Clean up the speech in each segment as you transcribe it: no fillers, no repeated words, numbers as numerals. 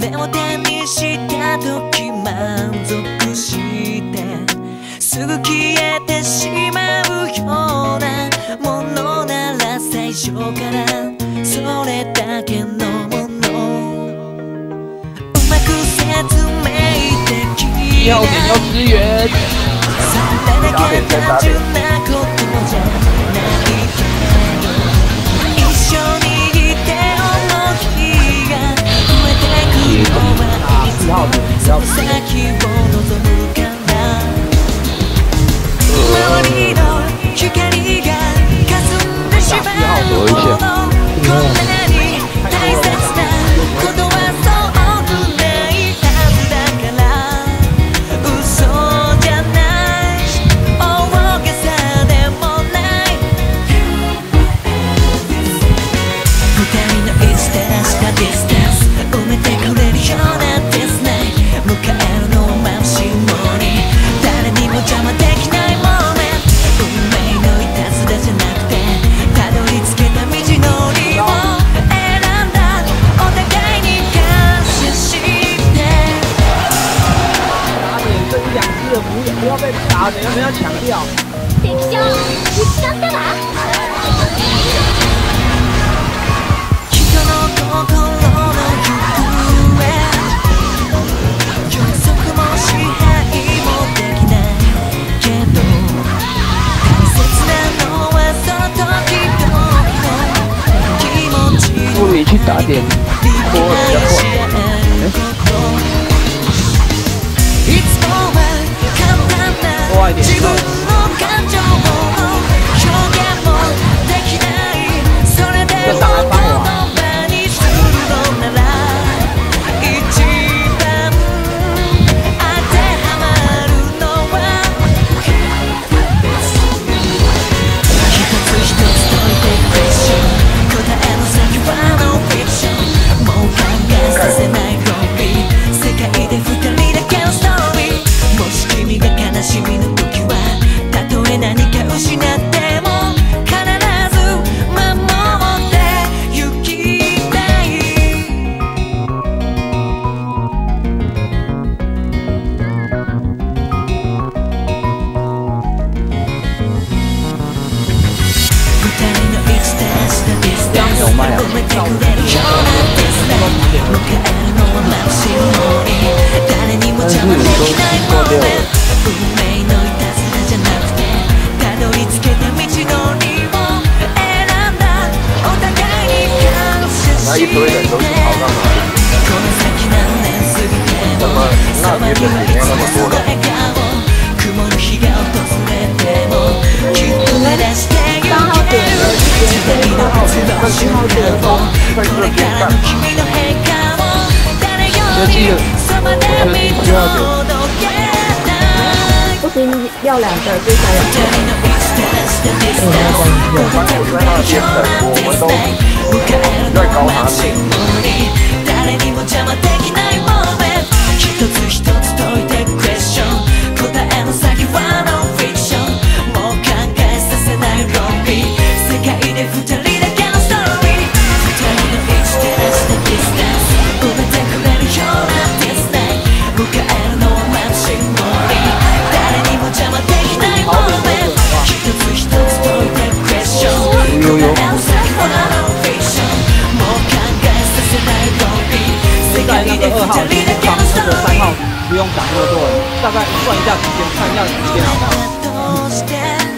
れを手にした時満足してすぐ消えてしまうようなものなら最初からそれだけのものうまく説明できない要点要支援。 それだけ単純なことじゃないけど一緒にいて思いが増えてくのはいつもその先を望むから周りの光が霞んでしまうほどこんなに大切なことはそうないはずだから嘘じゃない大げさでもない二人のいつ照らしたディスタンス埋めてくれるようなディスナイ迎えるのは眩しいもに誰にも邪魔できないもんね運命のいたずらじゃなくてたどり着けた道のりを選んだお互いに感謝して打点这一两只的服务员不要被打，等下被他抢掉。 敵将見つかったわ。 人の心の行方予測も支配もできないけど大切なのはその時々の気持ち不如去打点波比较快。 いつもは簡単な自分の感情を表現もできないそれでも言葉にするのなら一番当てはまるのは一つ一つ解いてクエスチョン答えの先はノンフィクションもう考えさせないロビー世界で二人だけのストーリーもし君が悲しみの時はたとえ何か失っても必ず守ってゆきたい二人のいつ照らしたディスタンス埋めてくれるようなディスタンス迎えるのは眩しいもに誰にも邪魔できないもんね運命のいたずらじゃなくてたどり着けた道のりを選んだお互いに感謝してこの先何年過ぎてもそばにはいつもその笑顔曇る日が訪れてもきっと照らしてゆける時代の移ろう瞬間をこれからの君の変化を誰よりそばで見届けたい不行，要两个，最少二人のいつ照らしたディスタンス埋めてくれるようなディスタイム迎えるのは眩しいもに誰にも邪魔できないもんね一つ一つ解いてクエスチョン答えの先はノンフィクションもう考えさせないロビー世界で二人だけのストーリー二人のいつ照らしたディスタンス埋めてくれるようなディスタイム迎えるのは眩しいもに誰にも邪魔できないもんね一つ一つ解いてクエスチョン答えの先はノンフィクションもう考えさせないロビー世界で二人だけのストーリー不用讲那么多了，大概算一下时间，看一下时间好不好？ どうして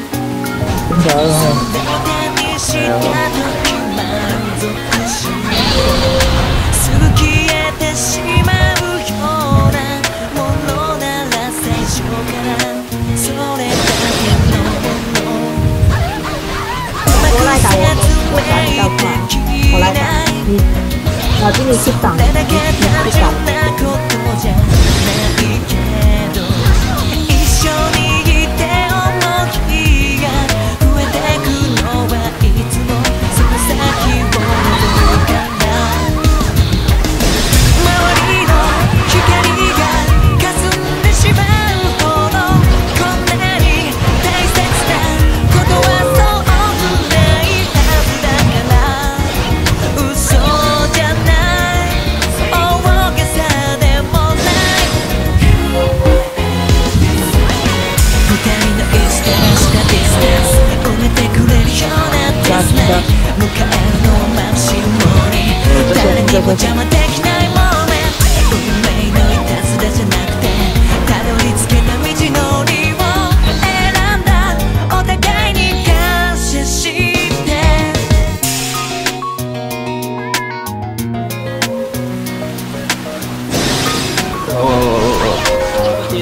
120号。 手にした時満足しすぐ消えてしまうようなものなら最初からそれだけのものうまく説明できない老金，你去挡， それだけ単你去純挡。 なことじゃないけど一緒にいて思いが増えてくのはいつもその先を望むから周りの光が霞んでしまうほどこんなに大切なことはそうないはずだから嘘じゃない大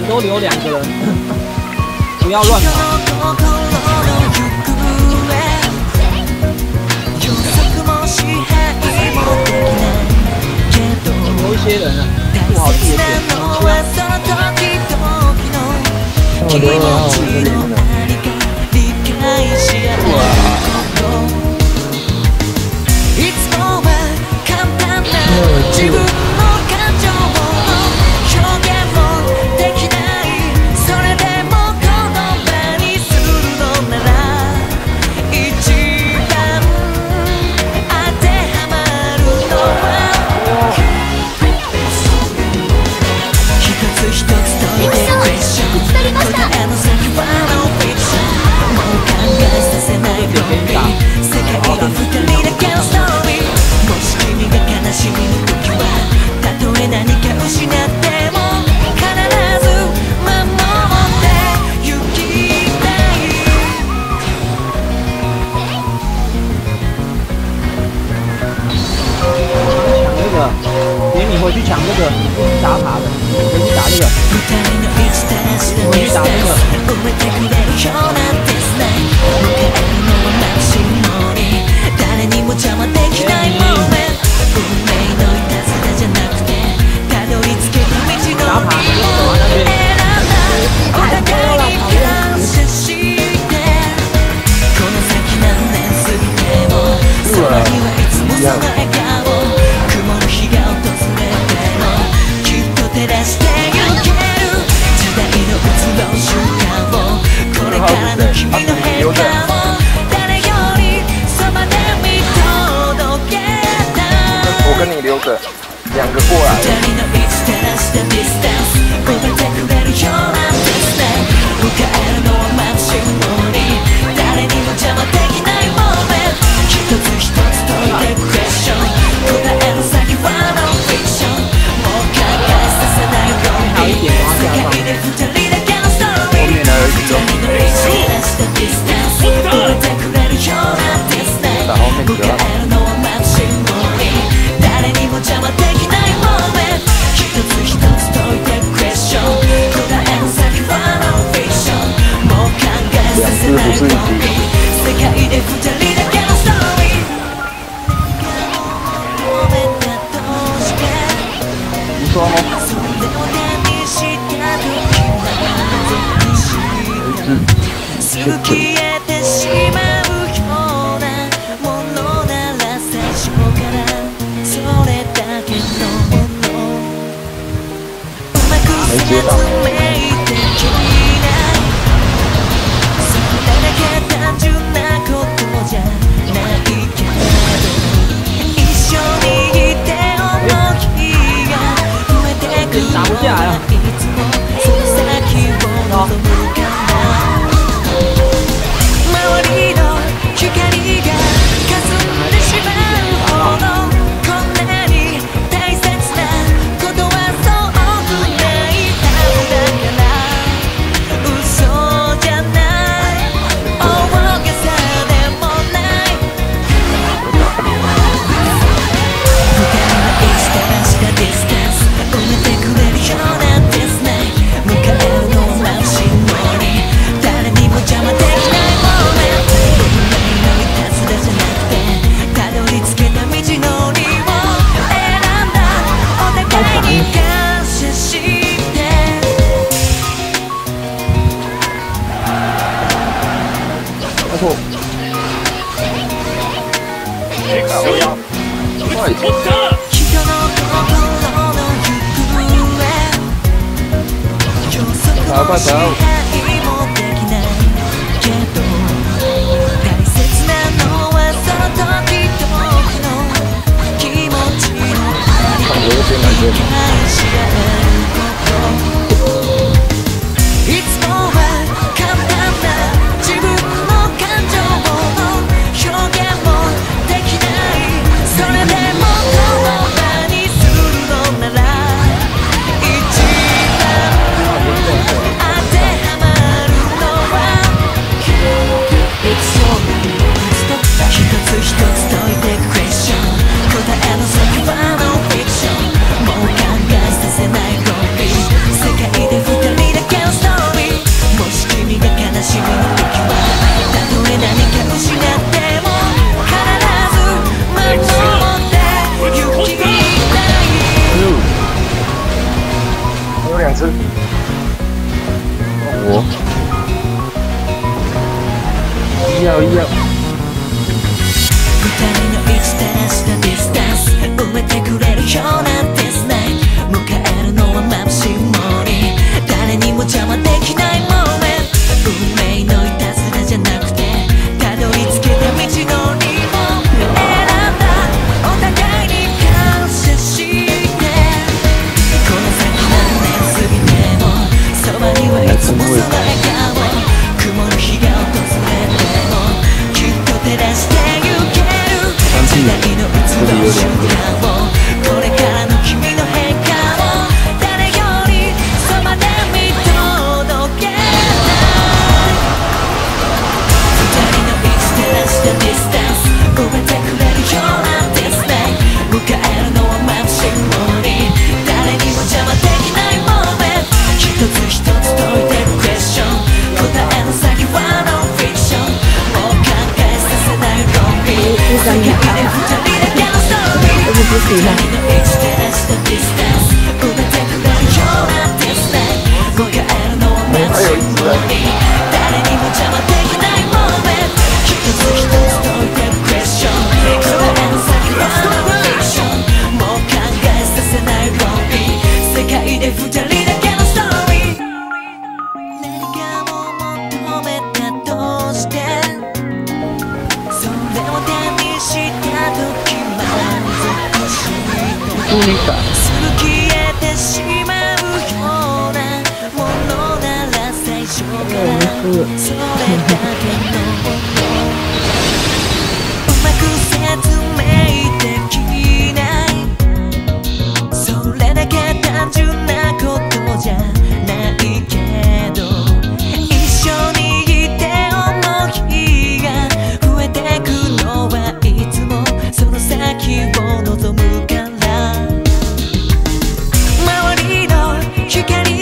都留2个人，不要乱跑。有一些人啊，不好自己点我留了这里呢。 连你回去抢这个打塔的，回去打这个，回去打这个。打塔你就走啊那边。 我跟你留着，2个过来。 还有一点往下放。 后面的一种。打后面比较好。2只不是1只。你说吗？没接到。 打不下来啊！快走！ 有点难受。 世界で二人だ次。 我。要。 二人のいつだしたディスタンス埋めてくれるようなディスナイト迎えるのは眩しい森誰にも邪魔できないモーメント運命のいたずらじゃなくてたどり着けた道のりを選んだお互いに感謝してこの先何年過ぎてもそばにはいつもその笑顔曇る日が訪れてもきっと照らしてゆける時代の移ろう瞬間をこれからの君の変化を誰よりそばで見届けたい二人のいつ照らしたディスタンス埋めてくれるようなディスナイト迎えるのは眩しい森誰にも邪魔できないモーメント一つ一つ解いてるクエスチョン答えの先はノンフィクションもう考えさせない論理世界で二人だけのストーリー二人のいつ照らしたディスタンス埋めてくれるようなディスナイト迎えるのは眩しい森誰にも邪魔できないモーメント一つ一つ解いてるクエスチョン答えの先はノンフィクションもう考えさせない論理世界で二人だけのストーリー何かを求めたとしてそれを手にした時満足してすぐ消えてしまうようなものなら最初からそれだけのうまく説明できないそれだけ単純なことじゃないけど一緒にいて思いが増えてくのはいつもその先を望むから周りの光